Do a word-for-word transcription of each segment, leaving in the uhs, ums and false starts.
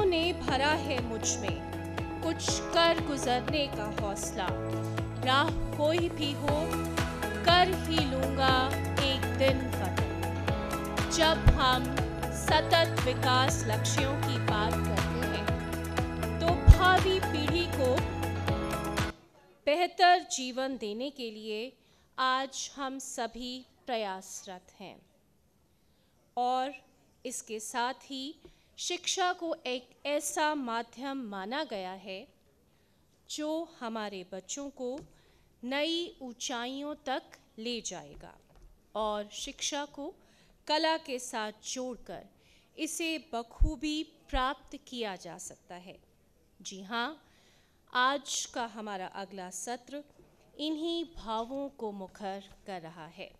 ने भरा है मुझ में कुछ कर गुजरने का हौसला। राह कोई भी हो कर ही लूँगा एक दिन फतह। जब हम सतत विकास लक्ष्यों की बात करते हैं तो भावी पीढ़ी को बेहतर जीवन देने के लिए आज हम सभी प्रयासरत हैं और इसके साथ ही शिक्षा को एक ऐसा माध्यम माना गया है जो हमारे बच्चों को नई ऊंचाइयों तक ले जाएगा और शिक्षा को कला के साथ जोड़कर इसे बखूबी प्राप्त किया जा सकता है। जी हाँ, आज का हमारा अगला सत्र इन्हीं भावों को मुखर कर रहा है।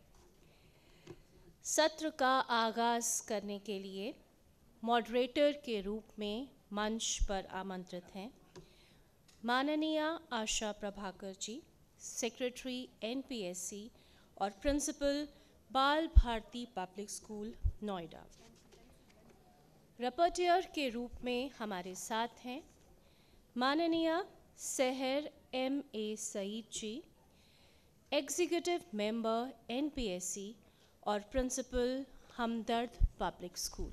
सत्र का आगाज़ करने के लिए मॉडरेटर के रूप में मंच पर आमंत्रित हैं माननीय Asha Prabhakar ji, secretary N P S C और principal Bal Bharati public school Noida. Rapporteur के रूप में हमारे साथ हैं माननीय Sahar M A Saeed ji, executive member N P S C और प्रिंसिपल हमदर्द पब्लिक स्कूल।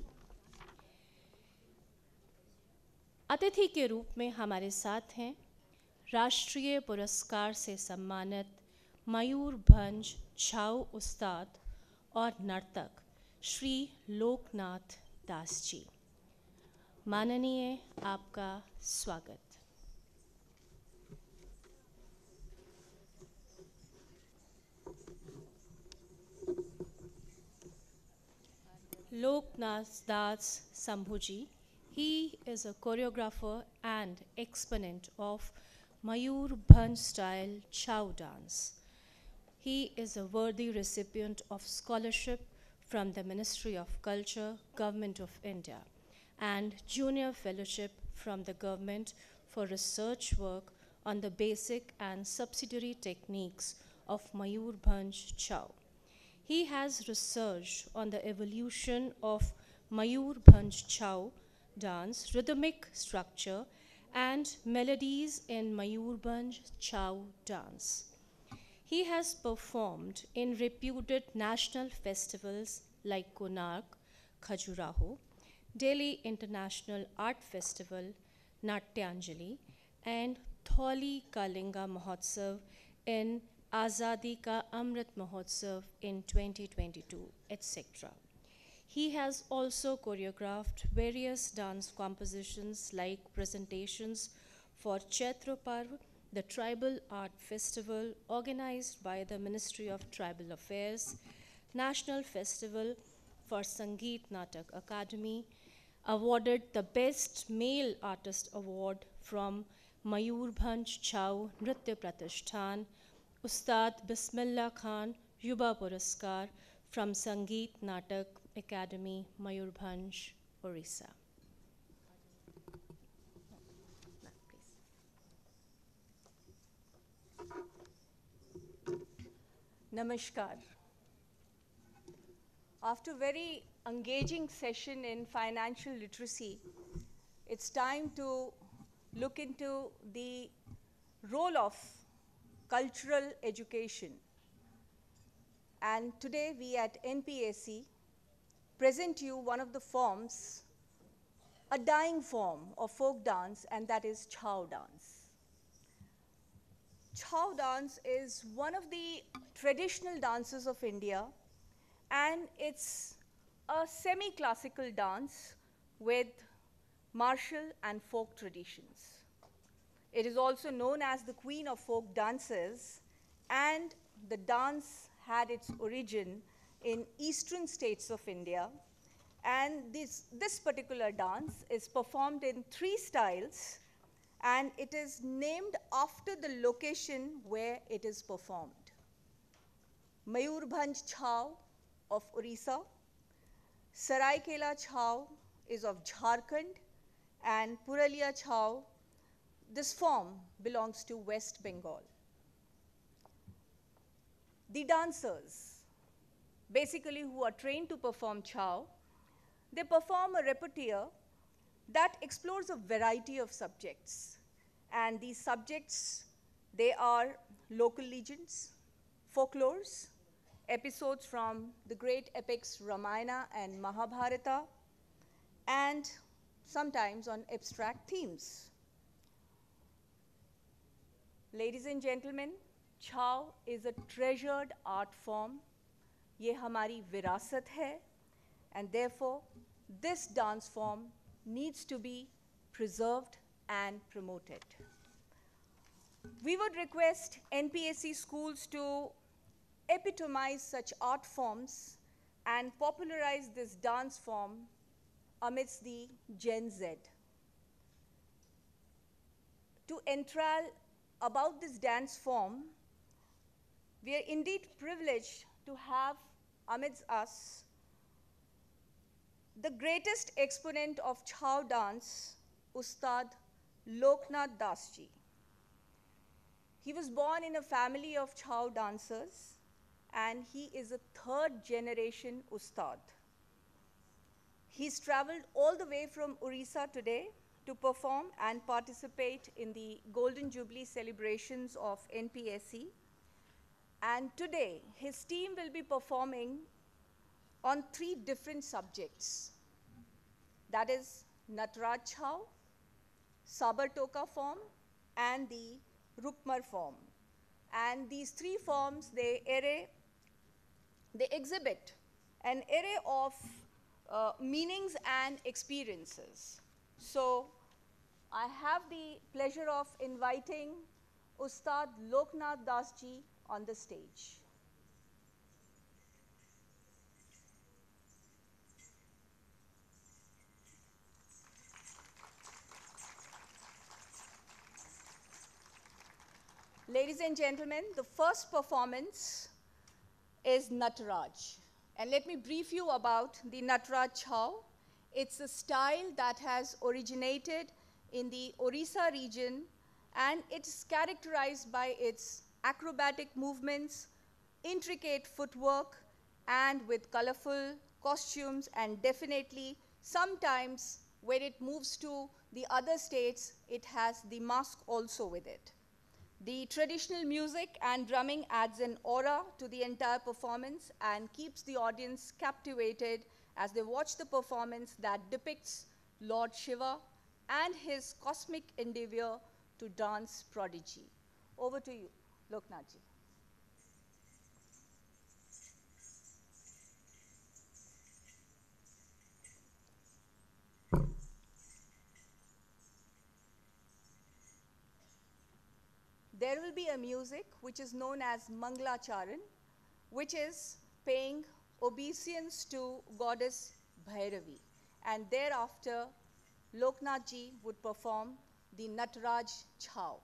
अतिथि के रूप में हमारे साथ हैं राष्ट्रीय पुरस्कार से सम्मानित मयूरभंज छाऊ उस्ताद और नर्तक श्री लोकनाथ दास जी। माननीय, आपका स्वागत। लोकनाथ दास शंभू जी, he is a choreographer and exponent of Mayurbhanj style Chhau dance. He is a worthy recipient of scholarship from the Ministry of Culture, Government of India, and junior fellowship from the government for research work on the basic and subsidiary techniques of Mayurbhanj Chhau. He has researched on the evolution of Mayurbhanj Chhau dance, rhythmic structure, and melodies in Mayurbhanj Chhau dance. He has performed in reputed national festivals like Konark, Khajuraho, Delhi International Art Festival, Natyanjali, and Tholi Kalinga Mahotsav in Azadi Ka Amrit Mahotsav in twenty twenty-two, et cetera. He has also choreographed various dance compositions like presentations for Chaitra Parv, the Tribal Art Festival organized by the Ministry of Tribal Affairs, National Festival for Sangeet Natak Academy, awarded the Best Male Artist Award from Mayurbhanj Chhau Nritya Pratishthan, Ustad Bismillah Khan Yuba Puraskar from Sangeet Natak Academy, Mayurbhanj, Orissa. Namaskar. After a very engaging session in financial literacy, it's time to look into the role of cultural education. And today we at N P S C present you one of the forms, a dying form of folk dance, and that is Chhau dance. Chhau dance is one of the traditional dances of India, and it's a semi-classical dance with martial and folk traditions. It is also known as the Queen of Folk Dances, and the dance had its origin in eastern states of India, and this, this particular dance is performed in three styles, and it is named after the location where it is performed. Mayurbhanj Chhau of Orissa, Saraikela Chhau is of Jharkhand, and Purulia Chhau, this form belongs to West Bengal. The dancers, basically who are trained to perform Chhau, they perform a repertoire that explores a variety of subjects. And these subjects, they are local legends, folklores, episodes from the great epics Ramayana and Mahabharata, and sometimes on abstract themes. Ladies and gentlemen, Chhau is a treasured art form. ये हमारी विरासत है, and therefore this dance form needs to be preserved and promoted. We would request N P S C schools to epitomize such art forms and popularize this dance form amidst the Gen Z. To entral about this dance form, we are indeed privileged to have amidst us the greatest exponent of Chhau dance, Ustad Loknath Das ji. He was born in a family of Chhau dancers, and he is a third generation Ustad. He's traveled all the way from Orissa today to perform and participate in the Golden Jubilee Celebrations of N P S C. And today, his team will be performing on three different subjects. That is Natraj Chhau, Sabartoka form, and the Rukmar form. And these three forms, they, array, they exhibit an array of uh, meanings and experiences. So I have the pleasure of inviting Ustad Loknath Das ji on the stage. Ladies and gentlemen, the first performance is Natraj. And let me brief you about the Natraj Chhau. It's a style that has originated in the Orissa region, and it's characterized by its acrobatic movements, intricate footwork, and with colorful costumes, and definitely sometimes when it moves to the other states, it has the mask also with it. The traditional music and drumming adds an aura to the entire performance and keeps the audience captivated as they watch the performance that depicts Lord Shiva and his cosmic endeavor to dance prodigy. Over to you, Loknath ji. There will be a music which is known as Manglacharan, which is paying obeisance to goddess Bhairavi. And thereafter, Loknath ji would perform the Natraj Chhau.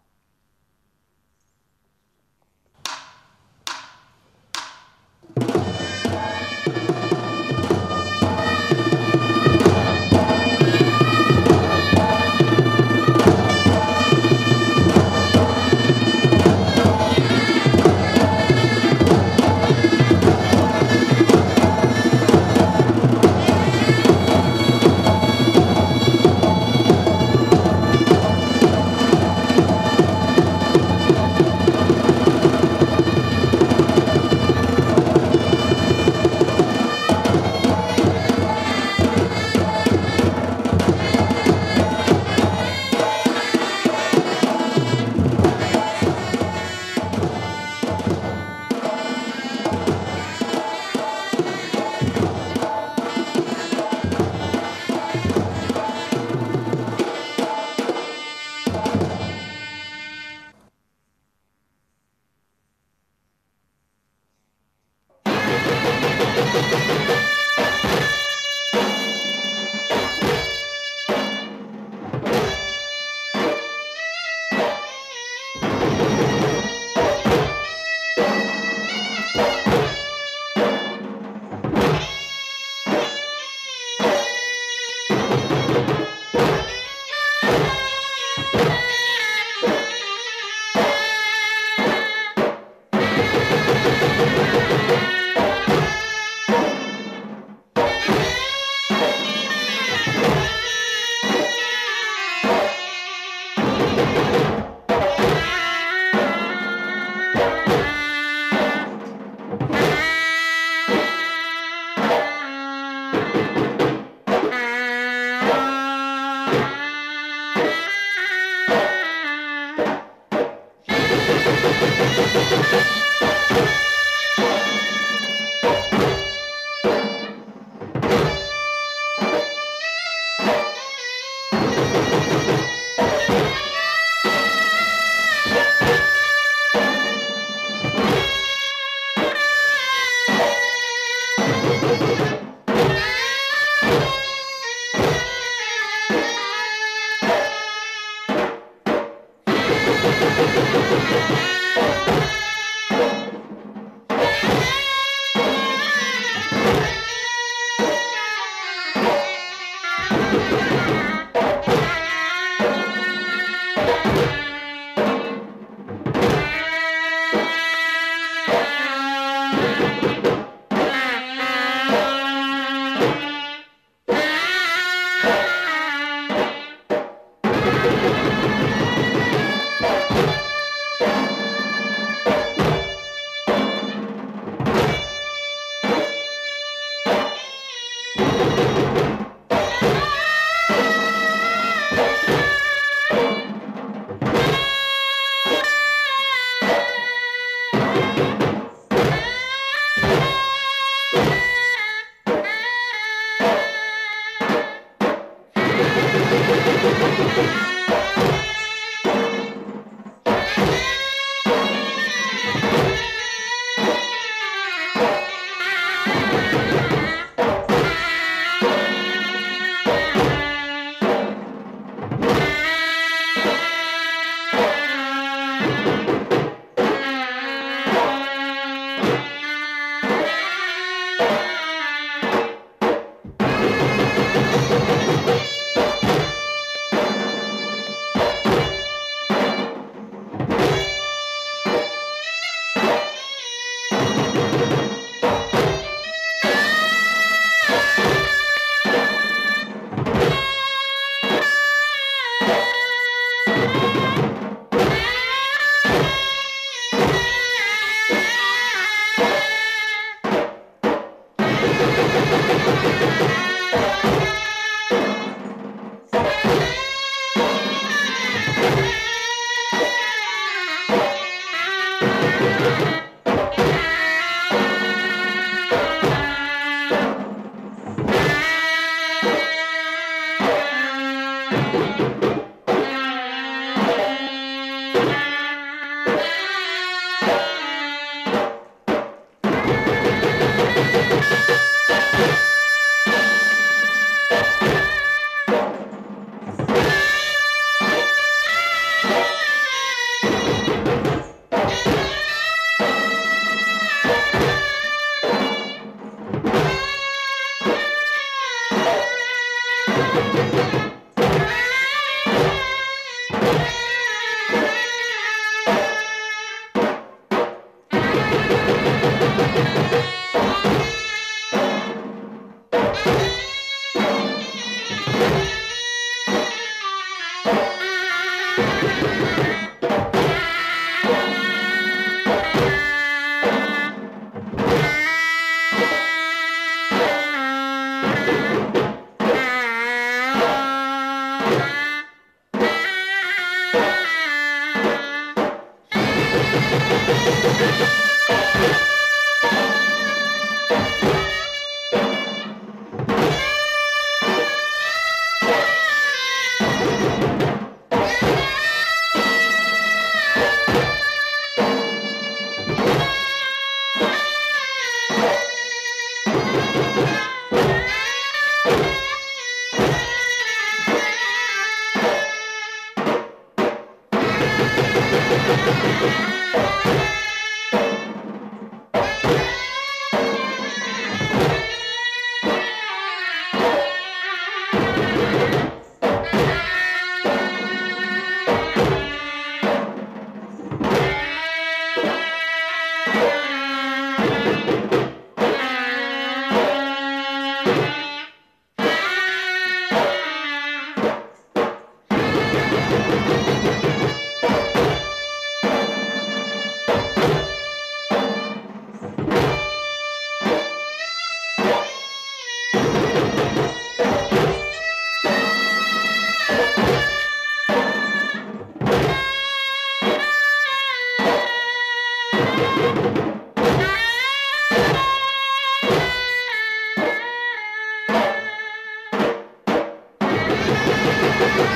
Thank you.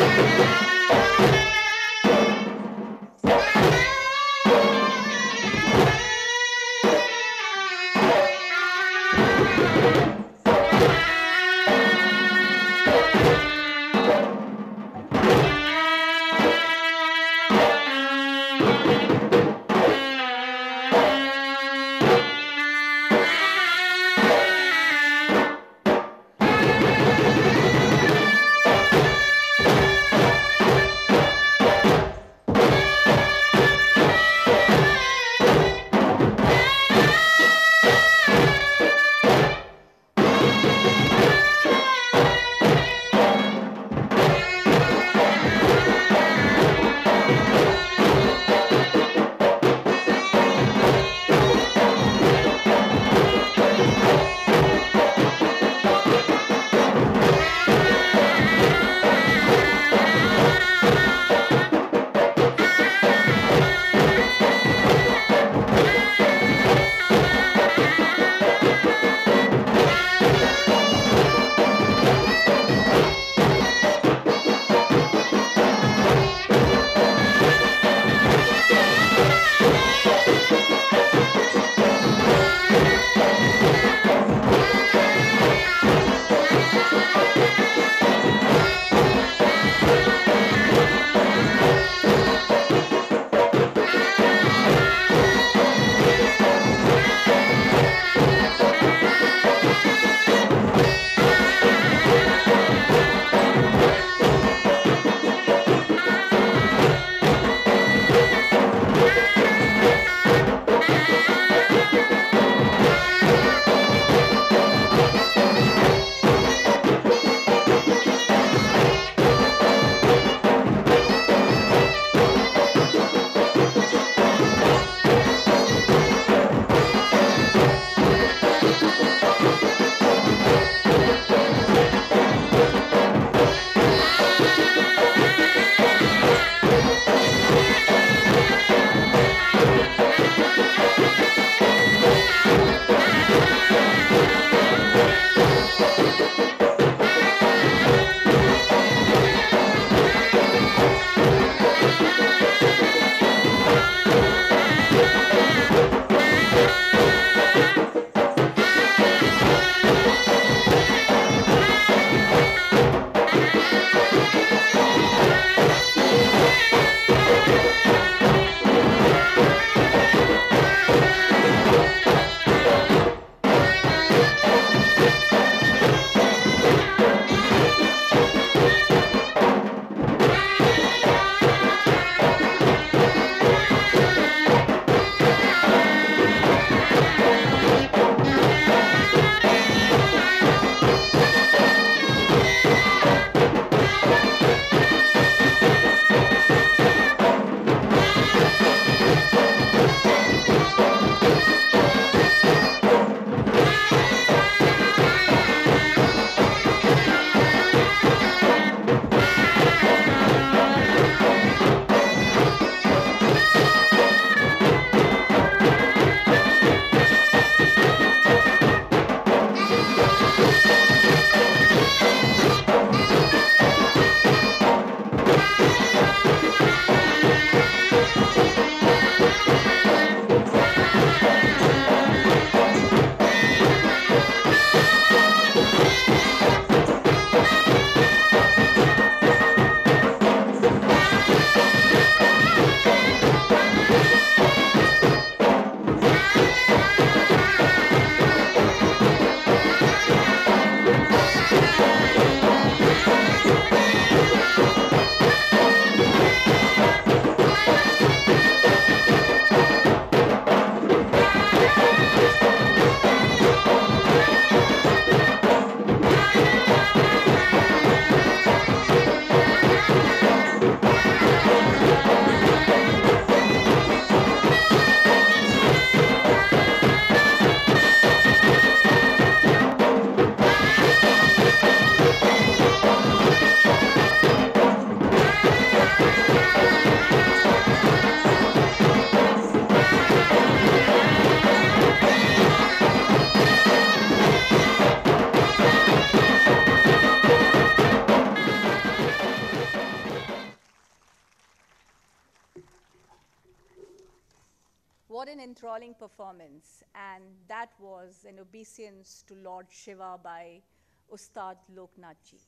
what an enthralling performance. And that was an obeisance to Lord Shiva by Ustad Loknath ji.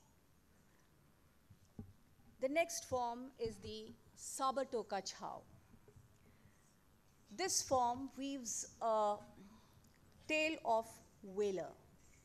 The next form is the Sabartoka Chhau. This form weaves a tale of whaler.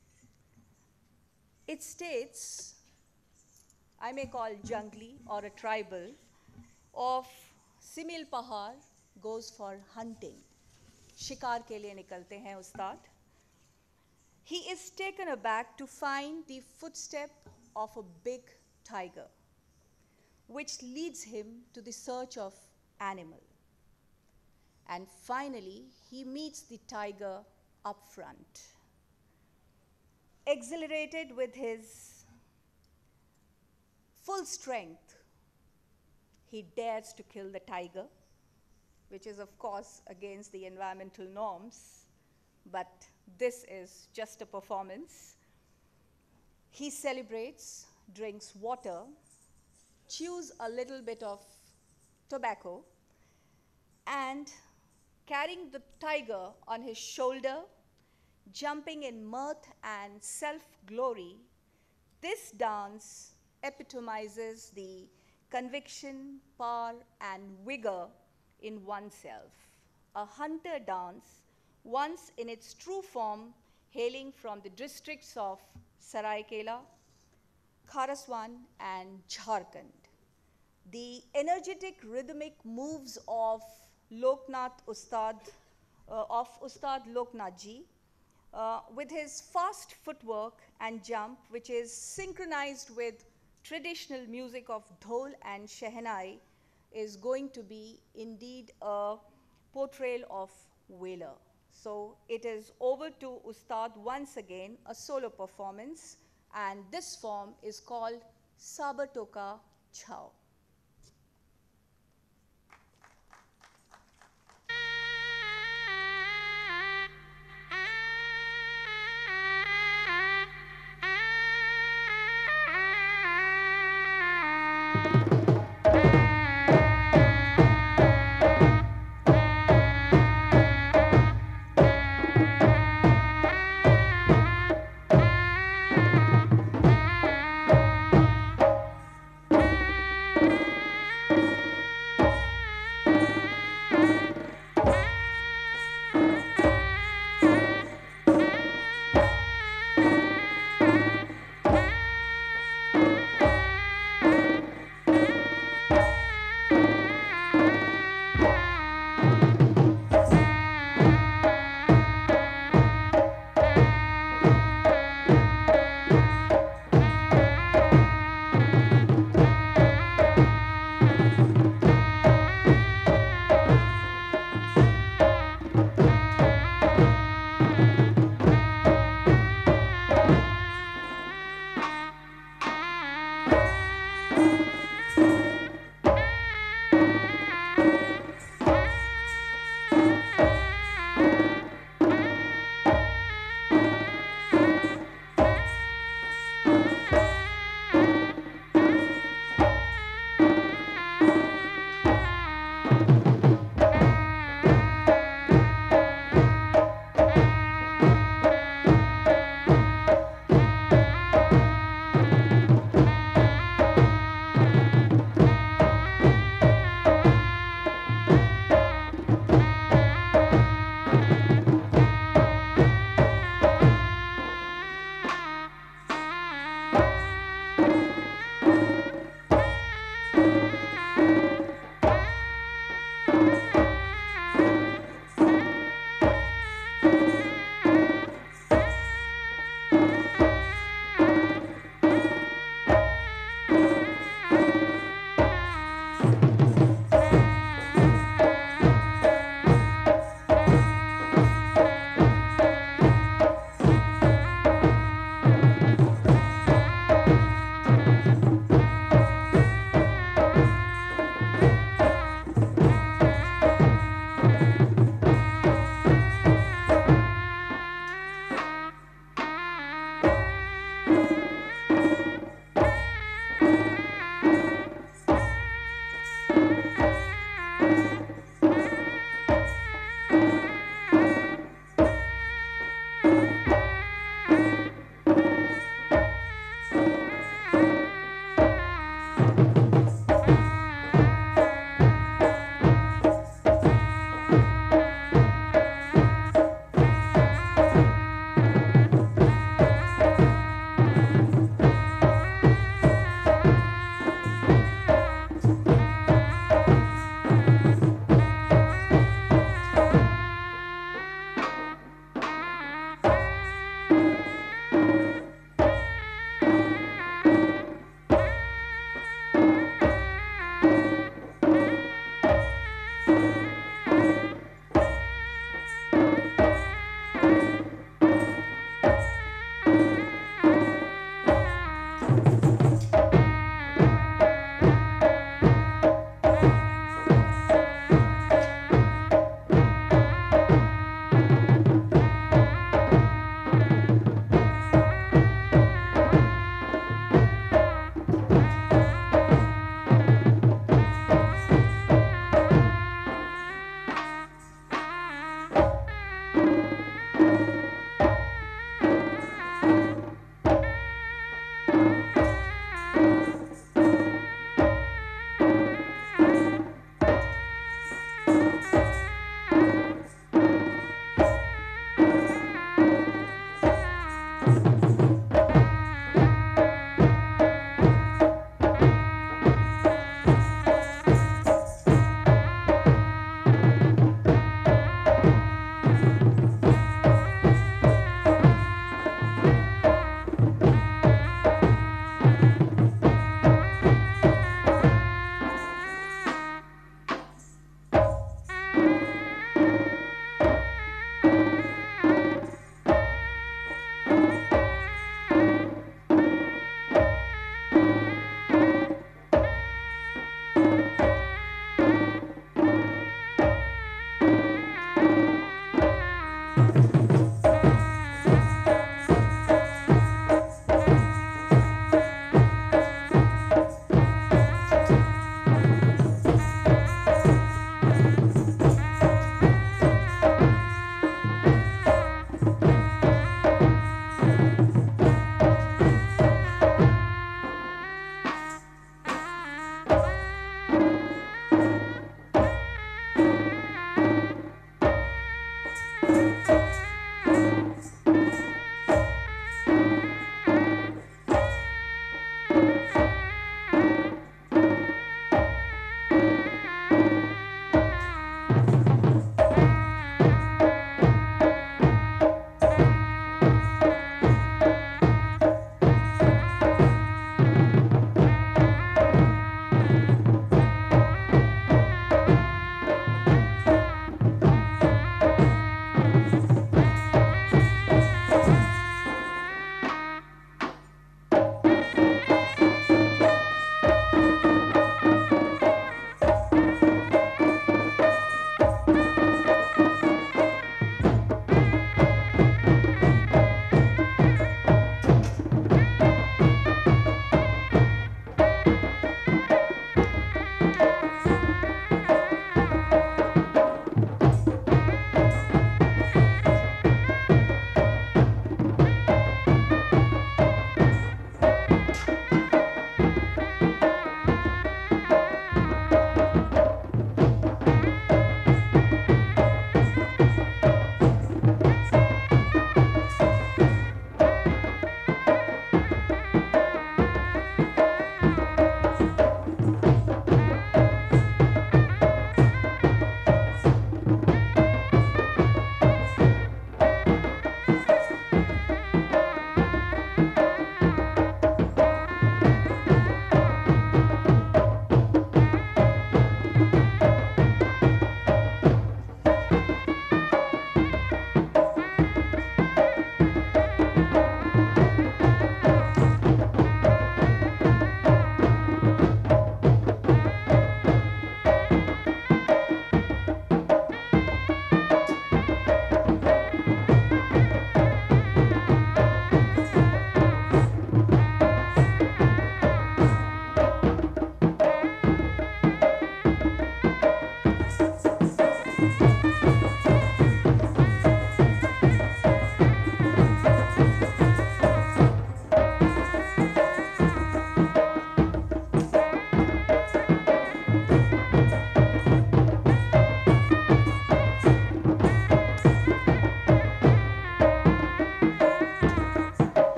It states, I may call jungly or a tribal, of Simil Pahar goes for hunting. Shikar ke liye nikalte hain ustad. He is taken aback to find the footstep of a big tiger, which leads him to the search of animal. And finally, he meets the tiger up front. Exhilarated with his full strength, he dares to kill the tiger, which is, of course, against the environmental norms, but this is just a performance. He celebrates, drinks water, chews a little bit of tobacco, and carrying the tiger on his shoulder, jumping in mirth and self-glory, this dance epitomizes the conviction, power, and vigor in oneself. A hunter dance, once in its true form, hailing from the districts of Saraikela, Kharaswan, and Jharkhand. The energetic rhythmic moves of Loknath Ustad, uh, of Ustad Loknath ji, uh, with his fast footwork and jump, which is synchronized with traditional music of dhol and shehnai, is going to be indeed a portrayal of whaler. So it is over to Ustad once again, a solo performance, and this form is called Sabartoka Chhau.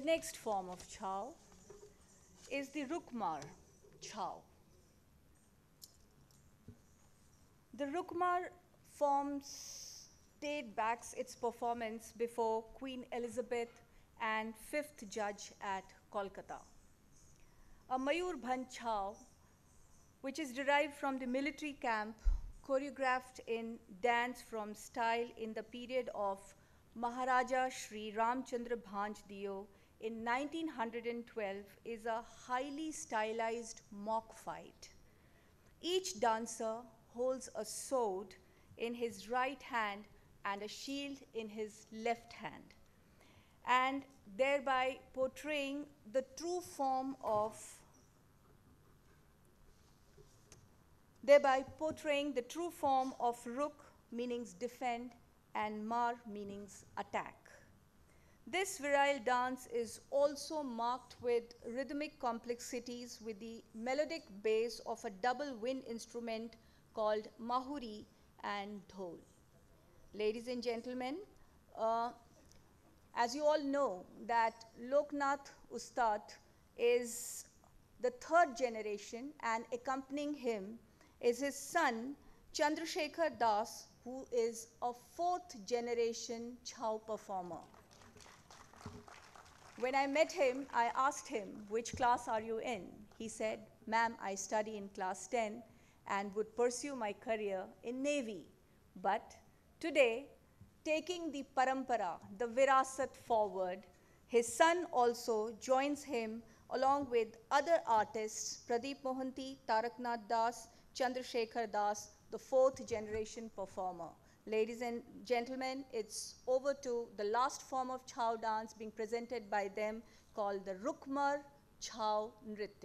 next form of Chhau is the Rukmar Chhau. The Rukmar forms date backs its performance before Queen Elizabeth and fifth Judge at Kolkata. A Mayur Bhan Chhau, which is derived from the military camp, choreographed in dance from style in the period of Maharaja Shri Ramchandra Bhanj Diyo in nineteen twelve, is a highly stylized mock fight. Each dancer holds a sword in his right hand and a shield in his left hand, and thereby portraying the true form of thereby portraying the true form of Ruk, meaning defend, and Mar, meaning attack. This virile dance is also marked with rhythmic complexities with the melodic base of a double wind instrument called mahuri and dhol. Ladies and gentlemen, uh, as you all know that Loknath Ustad is the third generation, and accompanying him is his son Chandrasekhar Das, who is a fourth generation Chhau performer. When I met him, I asked him, which class are you in? He said, ma'am, I study in class ten and would pursue my career in Navy. But today, taking the parampara, the virasat forward, his son also joins him along with other artists, Pradeep Mohanty, Taraknath Das, Chandrasekhar Das, the fourth generation performer. Ladies and gentlemen, it's over to the last form of Chhau dance being presented by them, called the Rukmar Chhau Nritya.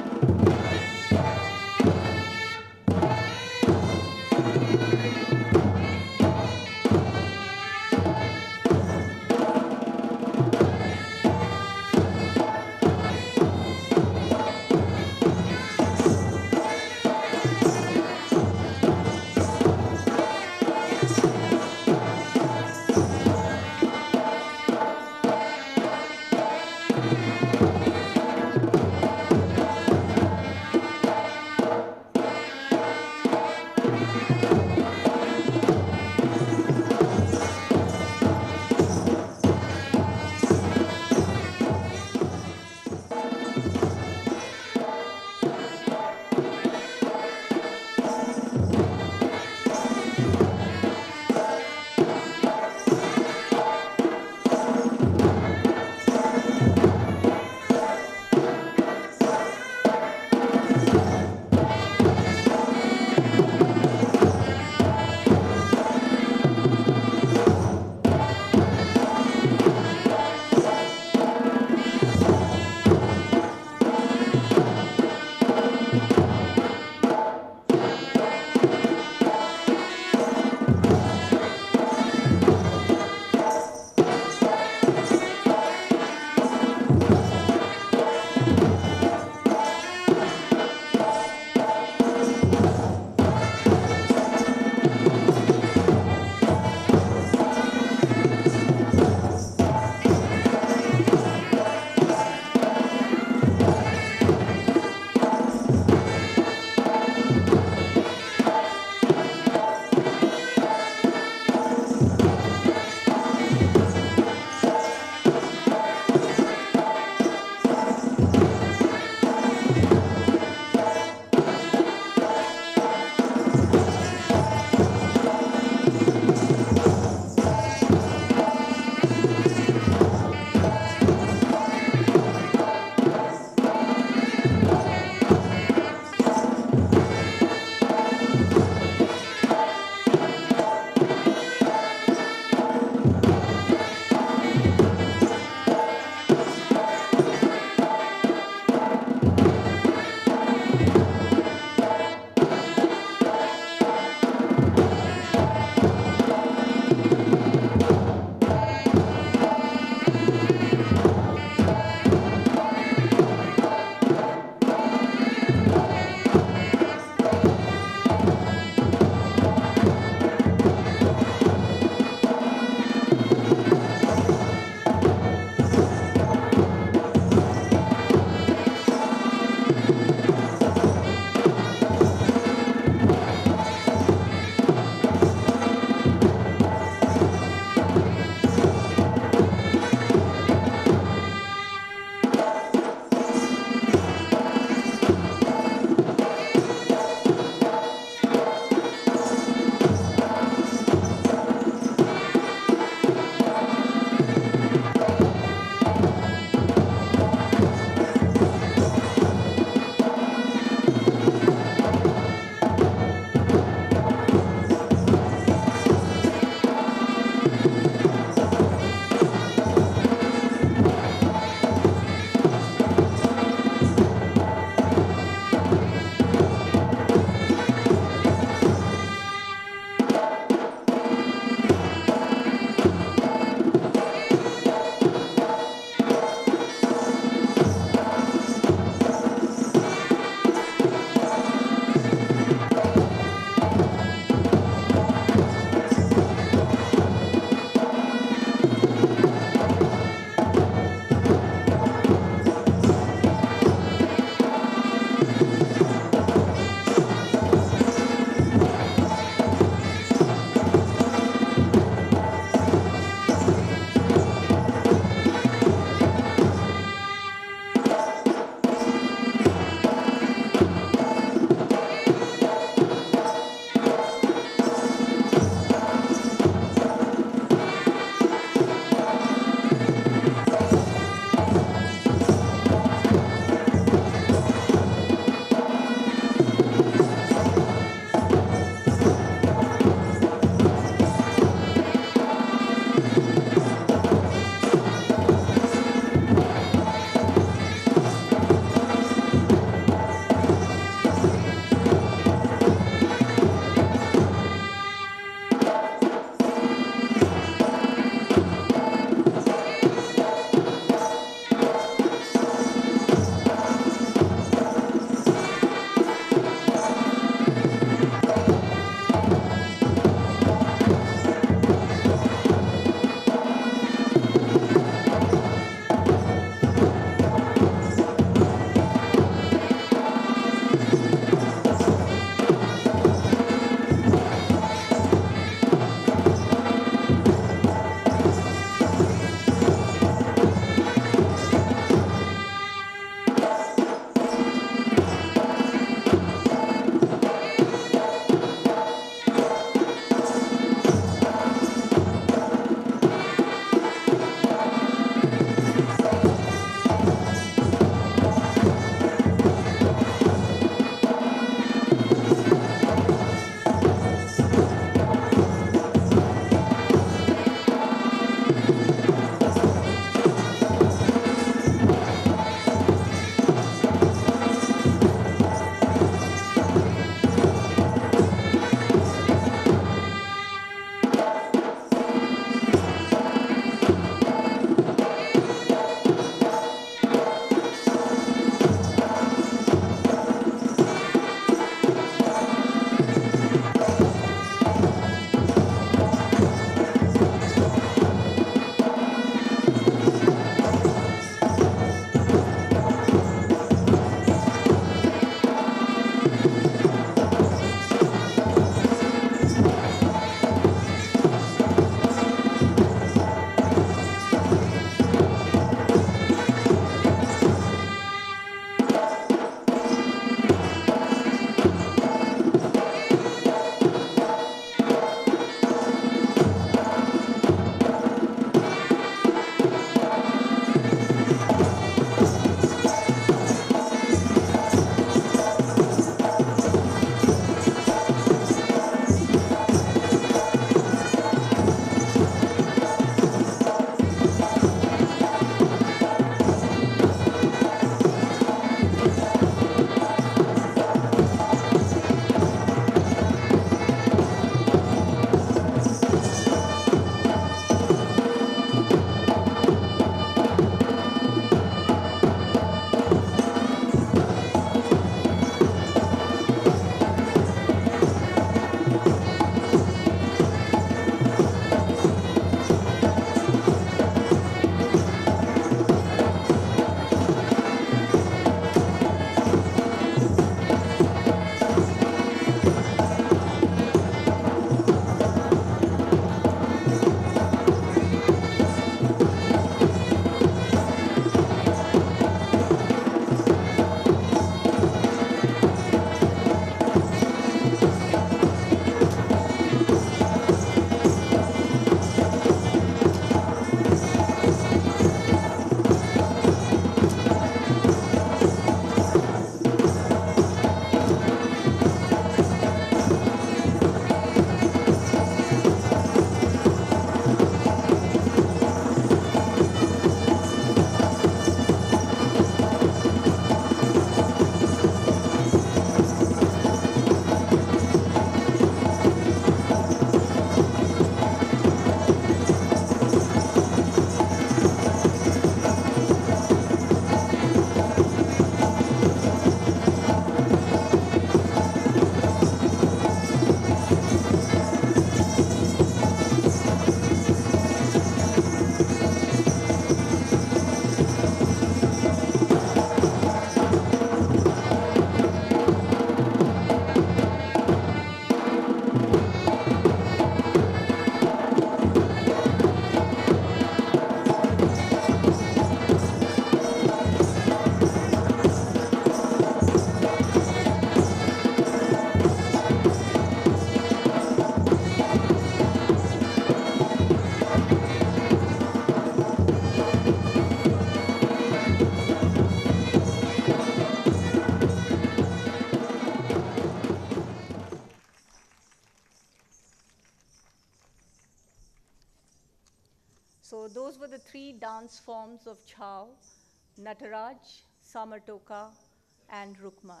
So those were the three dance forms of Chhau: Nataraj, Samartoka, and Rukmar.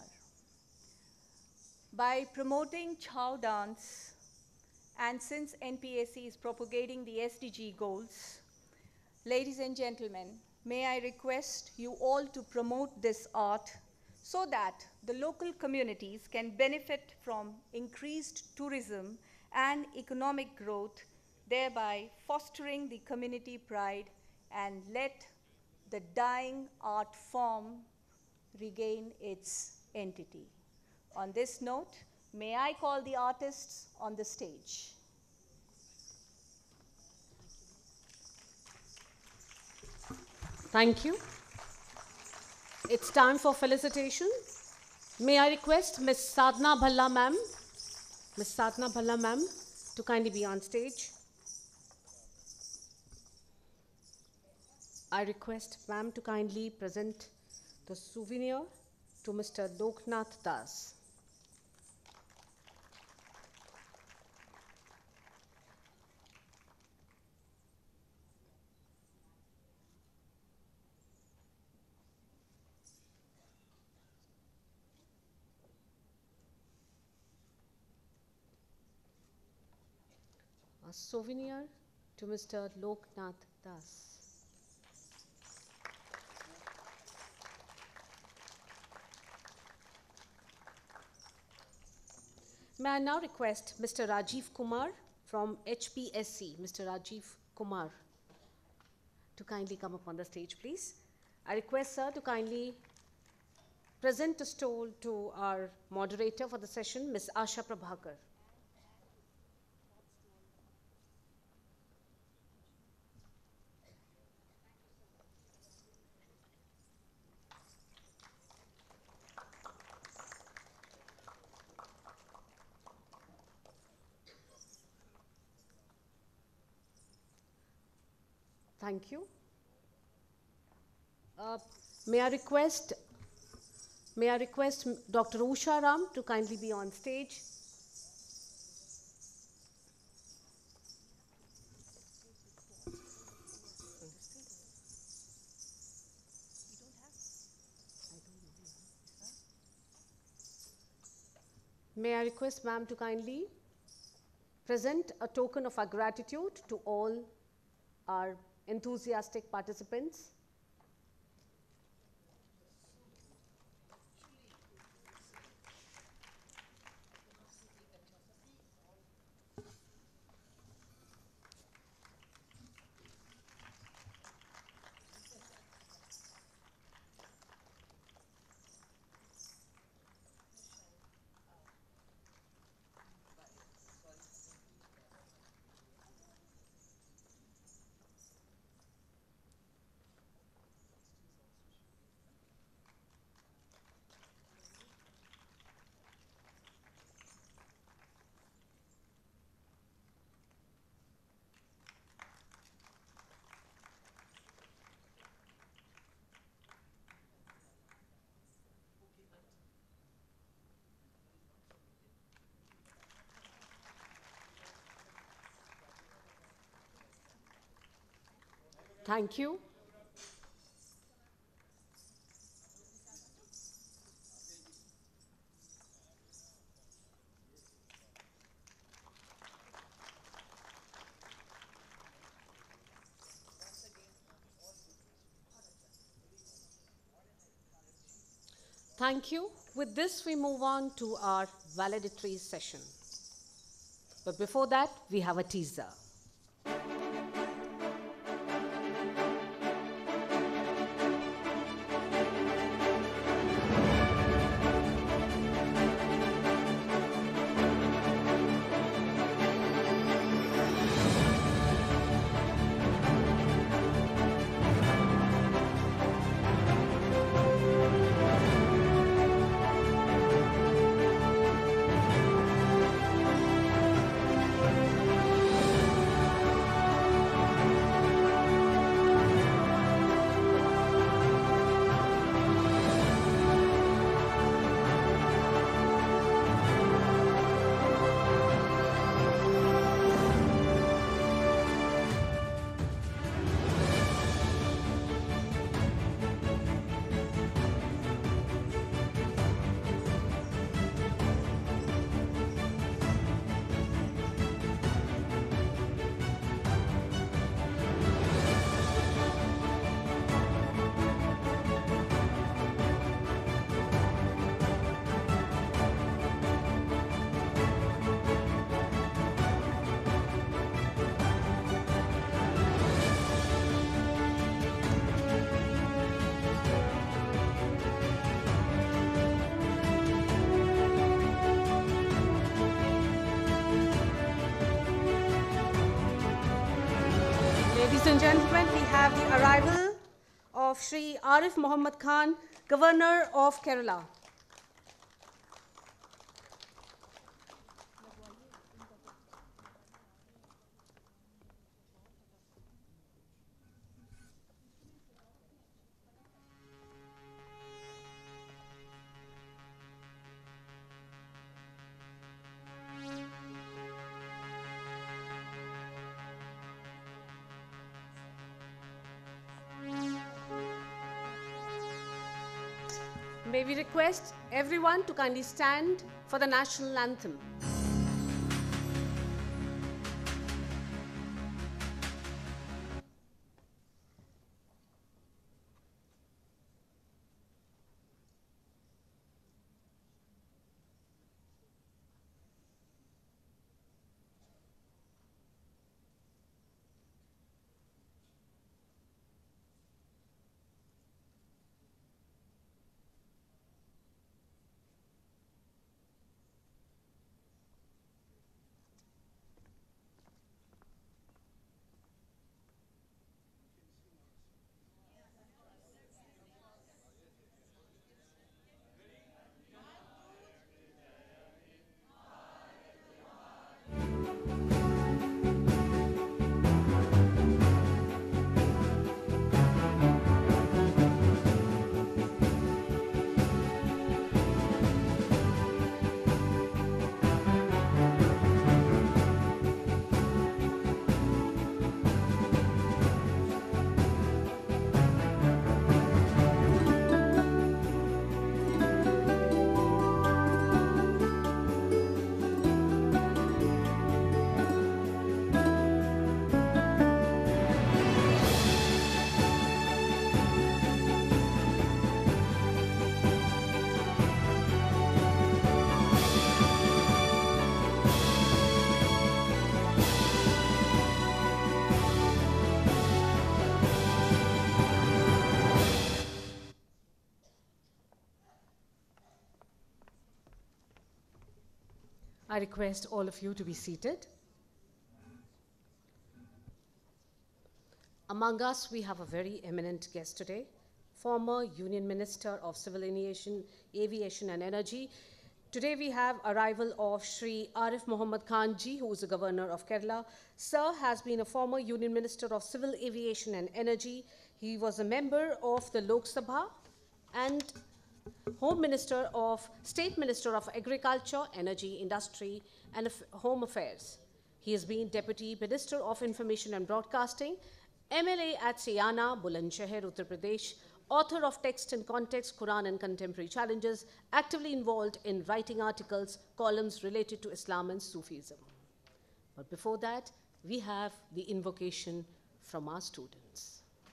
By promoting Chhau dance, and since N P S C is propagating the S D G goals, ladies and gentlemen, may I request you all to promote this art so that the local communities can benefit from increased tourism and economic growth, thereby fostering the community pride and let the dying art form regain its entity. On this note, may I call the artists on the stage. Thank you. It's time for felicitation. May I request Miss Sadhna Bhalla ma'am, Miss Sadhna Bhalla ma'am, to kindly be on stage. I request ma'am to kindly present the souvenir to Mister Loknath Das. A souvenir to Mister Loknath Das. May I now request Mister Rajiv Kumar from H P S C, Mister Rajiv Kumar, to kindly come up on the stage, please. I request sir to kindly present the stole to our moderator for the session, Miz Asha Prabhakar. Thank you. Uh, may I request, may I request Doctor Usha Ram to kindly be on stage. May I request ma'am to kindly present a token of our gratitude to all our enthusiastic participants. Thank you. Thank you. With this, we move on to our valedictory session. But before that, we have a teaser. and gentlemen, we have the arrival of Shri Arif Muhammad Khan, Governor of Kerala. May we request everyone to kindly stand for the national anthem. I request all of you to be seated. Among us, we have a very eminent guest today, former Union Minister of Civil Aviation, Aviation and Energy. Today we have arrival of Shri Arif Muhammad Khan ji, who is the Governor of Kerala. Sir has been a former Union Minister of Civil Aviation and Energy. He was a member of the Lok Sabha and Home Minister of, State Minister of Agriculture, Energy, Industry and Home Affairs. He has been Deputy Minister of Information and Broadcasting, M L A at Siyana, Bulandshahr, Uttar Pradesh, author of Text and Context, Quran and Contemporary Challenges, actively involved in writing articles, columns related to Islam and Sufism. But before that, we have the invocation from our students.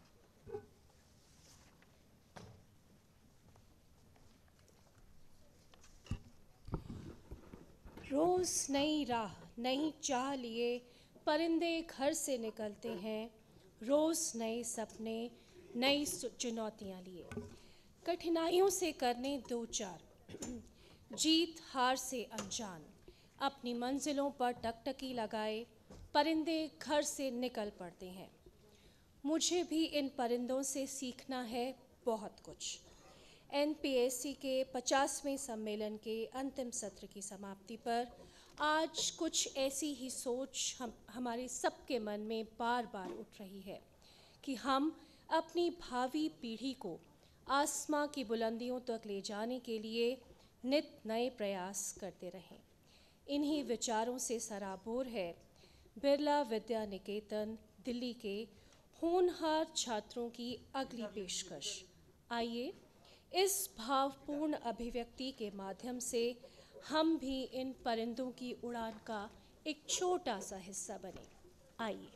रोज नई राह नई चाह लिए परिंदे घर से निकलते हैं, रोज नए सपने नई चुनौतियां लिए, कठिनाइयों से करने दो चार, जीत हार से अनजान, अपनी मंजिलों पर टकटकी लगाए परिंदे घर से निकल पड़ते हैं। मुझे भी इन परिंदों से सीखना है बहुत कुछ। एन पी एस सी के पचासवें सम्मेलन के अंतिम सत्र की समाप्ति पर आज कुछ ऐसी ही सोच हम हमारे सबके मन में बार बार उठ रही है कि हम अपनी भावी पीढ़ी को आसमां की बुलंदियों तक ले जाने के लिए नित नए प्रयास करते रहें। इन्हीं विचारों से सराबोर है बिरला विद्या निकेतन दिल्ली के होनहार छात्रों की अगली पेशकश। आइए इस भावपूर्ण अभिव्यक्ति के माध्यम से हम भी इन परिंदों की उड़ान का एक छोटा सा हिस्सा बने। आइए।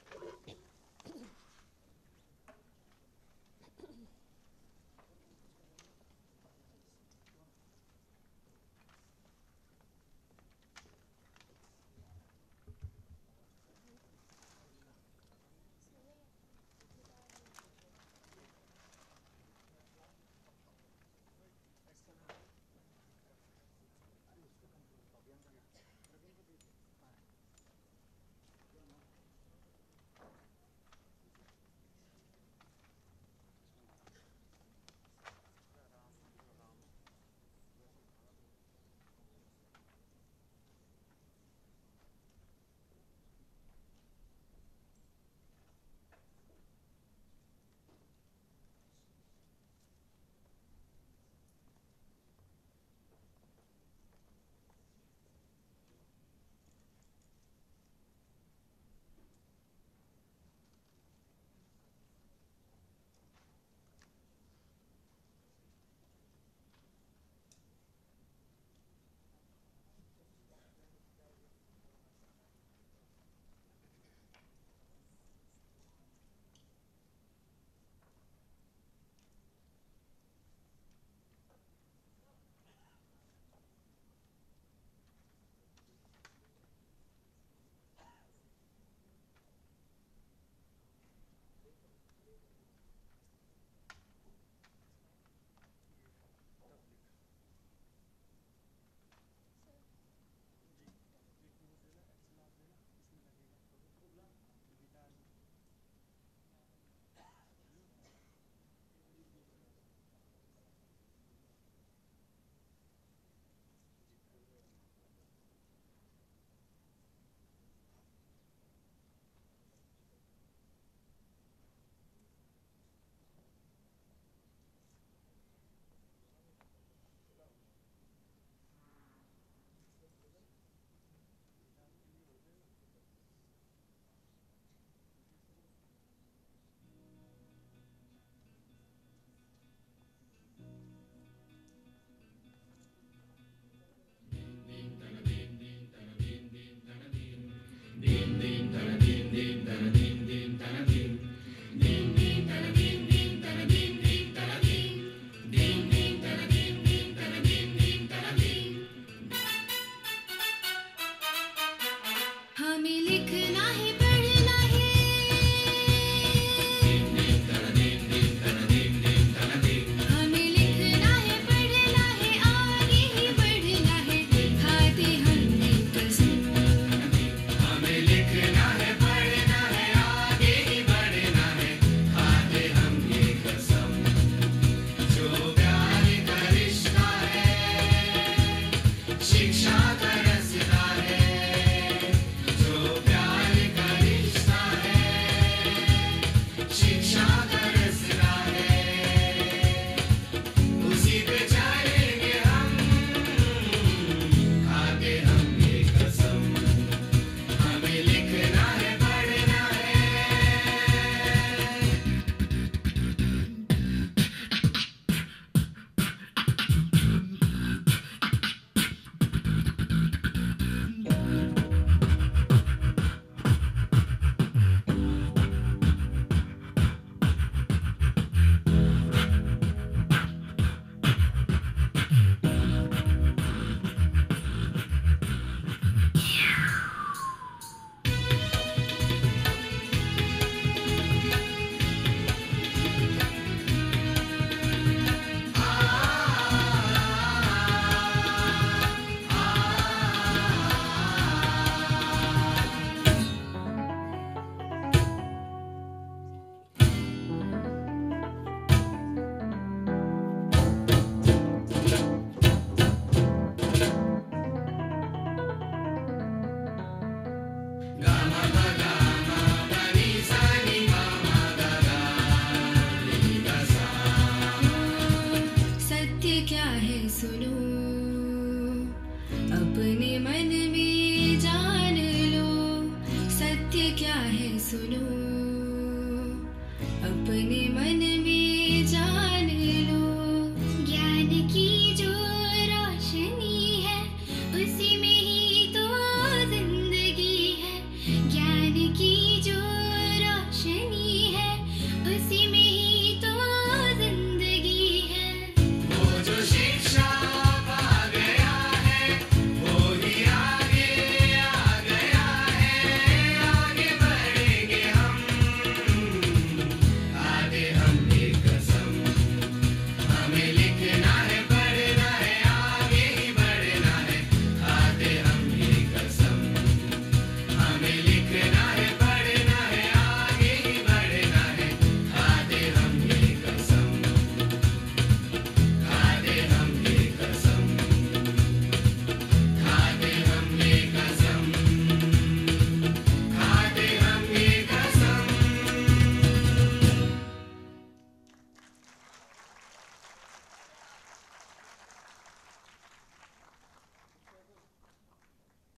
हमें लिखना है पढ़ना है हमें लिखना है पढ़ना है आगे ही बढ़ना है खाते हमने कसम हमें लिखना है पढ़ना है आगे ही बढ़ना है खाते हम ये कसम जो प्यार का रिश्ता है शिक्षा का रास्ता है जो प्यार का रिश्ता है शिक्षा का रास्ता है उसी पे चलेंगे हम खाते हम ये कसम हमें लिखना है पढ़ना है सत्य क्या है सुनो अपने मन में जान लो सत्य क्या है सुनो